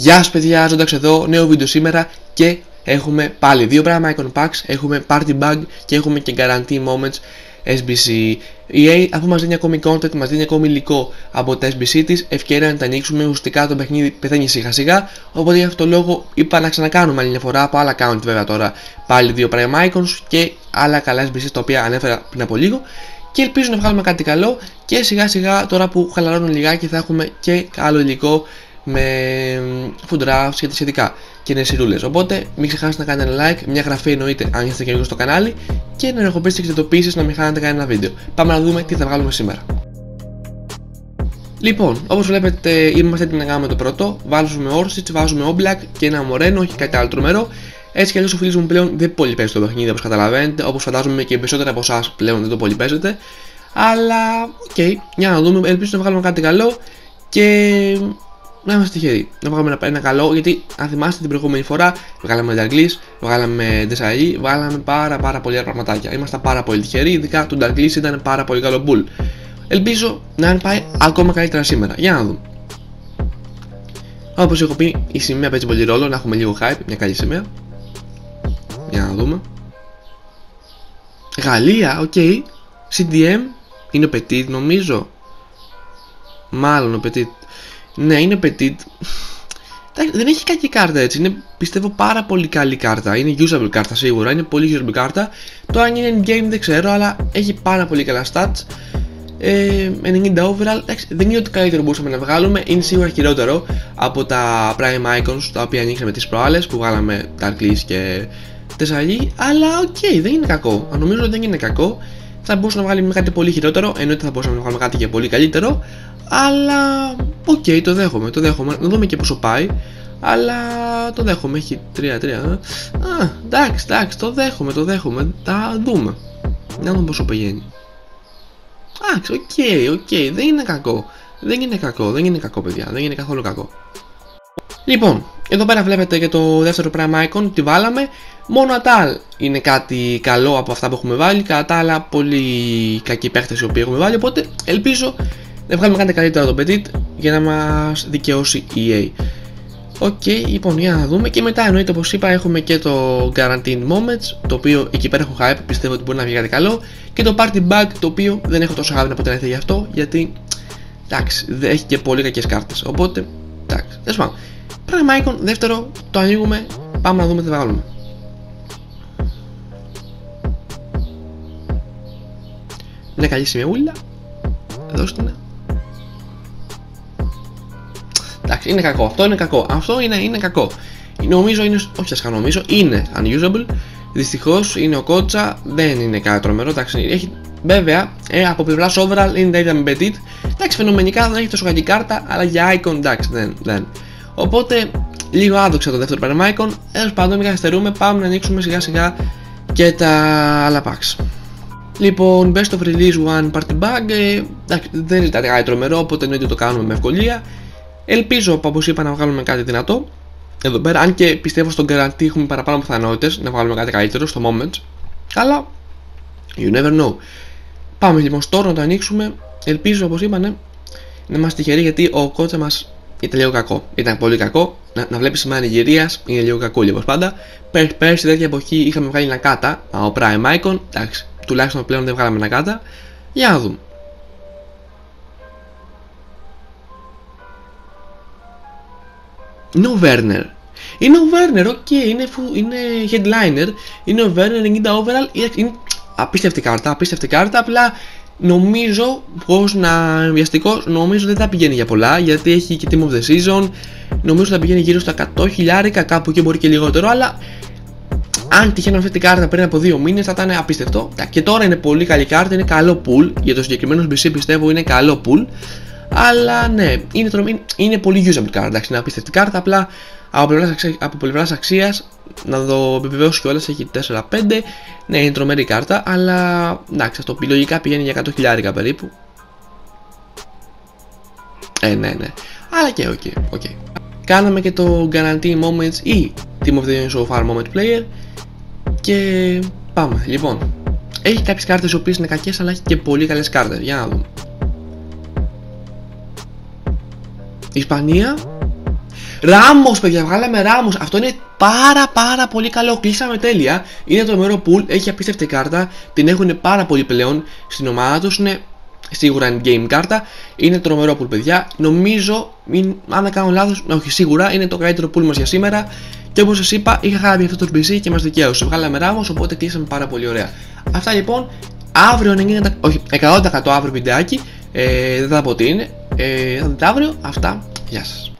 Γεια σας παιδιά, Ζόνταξ εδώ, νέο βίντεο σήμερα και έχουμε πάλι δύο Prime Icon Packs, έχουμε Party Bug και έχουμε και Guarantee Moments SBC. Η EA, αφού μας δίνει ακόμη content, μας δίνει ακόμη υλικό από τα SBC της, ευκαιρία να τα ανοίξουμε. Ουσιαστικά το παιχνίδι πεθαίνει σιγά σιγά, οπότε για αυτόν τον λόγο είπα να ξανακάνουμε άλλη μια φορά από άλλα account βέβαια τώρα πάλι δύο Prime Icons και άλλα καλά SBC τα οποία ανέφερα πριν από λίγο. Και ελπίζω να βγάλουμε κάτι καλό και σιγά σιγά τώρα που χαλαρώνουν λιγάκι θα έχουμε και άλλο υλικό με food drafts και τα σχετικά και νέες σειρούλες. Οπότε μην ξεχάσετε να κάνετε ένα like, μια γραφή εννοείται αν είστε καινούργιοι στο κανάλι και να ενεργοποιήσετε τις ειδοποιήσεις να μην χάνετε κανένα βίντεο. Πάμε να δούμε τι θα βγάλουμε σήμερα. Λοιπόν, όπως βλέπετε είμαστε έτοιμοι να κάνουμε το πρώτο. Βάζουμε Orsic, βάζουμε Oblak και ένα Moreno, όχι κάτι άλλο τρομερό. Έτσι κι αλλιώς ο φίλος μου πλέον δεν πολύ παίζει το παιχνίδι όπως καταλαβαίνετε, όπως φαντάζομαι και οι περισσότεροι από εσάς πλέον δεν το πολύ παίζετε. Αλλά οκ, για να δούμε, ελπίζω να βγάλουμε κάτι καλό και να είμαστε τυχεροί. Να βγάλουμε ένα καλό, γιατί αν θυμάστε την προηγούμενη φορά βγάλαμε Darklease, βγάλαμε Desai, βγάλαμε πάρα πολλά πραγματάκια. Είμαστε πάρα πολύ τυχεροί, ειδικά το Darklease ήταν πάρα πολύ καλό bull. Ελπίζω να πάει ακόμα καλύτερα σήμερα. Για να δούμε. Όπως έχω πει, η σημαία παίζει πολύ ρόλο, να έχουμε λίγο hype, μια καλή σημαία. Για να δούμε. Γαλλία, οκ. CDM, είναι ο Petit νομίζω. Μάλλον ο Petit. Ναι, είναι Petit. Δεν έχει κακή κάρτα έτσι. Είναι πιστεύω πάρα πολύ καλή κάρτα. Είναι usable κάρτα σίγουρα. Είναι πολύ usable κάρτα. Το αν είναι in-game δεν ξέρω, αλλά έχει πάρα πολύ καλά stats. 90 overall. Δεν είναι ότι καλύτερο μπορούσαμε να βγάλουμε. Είναι σίγουρα χειρότερο από τα Prime Icons τα οποία ανοίξαμε τις προάλλες που βγάλαμε Darklease και Desai. Αλλά οκ, δεν είναι κακό. Νομίζω ότι δεν είναι κακό. Θα μπορούσαμε να βγάλουμε κάτι πολύ χειρότερο. Εννοείται θα μπορούσαμε να βγάλουμε κάτι και πολύ καλύτερο. Αλλά οκ, το δέχομαι. Να δούμε και πόσο πάει. Αλλά το δέχομαι. Έχει 3-3. Εντάξει, το δέχομαι. Θα δούμε. Να δούμε πόσο πηγαίνει. Εντάξει, οκ. Δεν είναι κακό. Δεν είναι κακό, παιδιά. Δεν είναι καθόλου κακό. Λοιπόν, εδώ πέρα βλέπετε και το δεύτερο Prime Icon. Τι βάλαμε. Μόνο Atal είναι κάτι καλό από αυτά που έχουμε βάλει. Κατά τα άλλα, πολύ κακή παίχτες οι οποίοι έχουμε βάλει. Οπότε ελπίζω να βγάλουμε κάτι καλύτερο το Petit για να μας δικαιώσει η EA. Οκ, λοιπόν, για να δούμε. Και μετά εννοείται όπως είπα έχουμε και το Guaranteed Moments, το οποίο εκεί πέρα έχω hype, πιστεύω ότι μπορεί να βγει κάτι καλό. Και το Party Bug, το οποίο δεν έχω τόσο hype να πω την αλήθεια γι' αυτό, γιατί εντάξει, έχει και πολύ κακές κάρτες. Οπότε εντάξει, τέλος πάντων. Prime Icon, δεύτερο, το ανοίγουμε, πάμε να δούμε τι θα βγάλουμε. Είναι καλή σημειούλα. Δώστε να. Εντάξει, είναι κακό. Αυτό είναι κακό. Νομίζω είναι. Όχι, ασχά νομίζω. Είναι unusable. Δυστυχώς είναι ο Κότσα. Δεν είναι κάτι τρομερό. Εντάξει, έχει. Βέβαια, από πλευράς overall είναι τα ίδια με Petit. Εντάξει, φαινομενικά δεν έχει τόσο κακή κάρτα. Αλλά για icon, εντάξει, δεν. Οπότε, λίγο άδοξα το δεύτερο Prime Icon. Έως πάντων, μην καθυστερούμε. Πάμε να ανοίξουμε σιγά σιγά και τα άλλα packs. Λοιπόν, Best of Release One Party Bug. Εντάξει, δεν ζητάτε κάτι τρομερό, οπότε εννοείται το κάνουμε με ευκολία. Ελπίζω, όπως είπα, να βγάλουμε κάτι δυνατό εδώ πέρα. Αν και πιστεύω στον Guarantee έχουμε παραπάνω πιθανότητες να βγάλουμε κάτι καλύτερο στο Moments. Αλλά you never know. Πάμε λοιπόν τώρα να το ανοίξουμε. Ελπίζω, όπως είπα, να είμαστε τυχεροί, γιατί ο κότσα μας ήταν λίγο κακό. Ήταν πολύ κακό. Να βλέπει σημαία Νιγηρίας είναι λίγο κακό, όπως πάντα. Πέρσι τέτοια εποχή είχαμε βγάλει ένα κάτα από Prime Icon. Εντάξει, τουλάχιστον πλέον δεν βγάλαμε ένα κάτα. Για να δούμε. Είναι ο Werner, οκ, είναι headliner. Είναι ο Werner, 90 overall. Είναι απίστευτη κάρτα. Απλά νομίζω πως βιαστικός, νομίζω δεν θα πηγαίνει για πολλά, γιατί έχει και Team of the Season. Νομίζω θα πηγαίνει γύρω στα 100.000, κάπου εκεί μπορεί και λιγότερο. Αλλά αν τυχαίνω αυτή την κάρτα πριν από 2 μήνες θα ήταν απίστευτο. Και τώρα είναι πολύ καλή κάρτα, είναι καλό pull. Για το συγκεκριμένο BC πιστεύω είναι καλό pull. Αλλά ναι, είναι πολύ usable κάρτα. Εντάξει, είναι απίστευτη κάρτα. Απλά από πλευράς αξίας, να το επιβεβαιώσω κιόλας, έχει 4-5. Ναι, είναι τρομερή κάρτα. Αλλά εντάξει, αυτό λογικά πηγαίνει για 100.000 περίπου. Ναι. Αλλά και οκ. Κάναμε και το Guarantee Moments ή Team of the Year So Far Moment Player. Και πάμε. Λοιπόν, έχει κάποιες κάρτες οι οποίες είναι κακές, αλλά έχει και πολύ καλές κάρτες. Για να δούμε. Ισπανία. Ράμος, παιδιά, βγάλαμε Ράμος. Αυτό είναι πάρα πολύ καλό. Κλείσαμε τέλεια. Είναι τρομερό pool, έχει απίστευτη κάρτα. Την έχουν πάρα πολύ πλέον στην ομάδα τους. Είναι σίγουρα in-game κάρτα. Είναι τρομερό pool, παιδιά. Νομίζω, αν δεν κάνω λάθος, όχι σίγουρα, είναι το καλύτερο pool μας για σήμερα. Και όπως σας είπα, είχα χάρη αυτό το RBC και μας δικαίωσε. Βγάλαμε Ράμος, οπότε κλείσαμε πάρα πολύ ωραία. Αυτά λοιπόν. Αύριο 100% αύριο βιντεάκι. Δεν θα πω τι είναι. Θα δείτε αύριο. Αυτά. Γεια σας.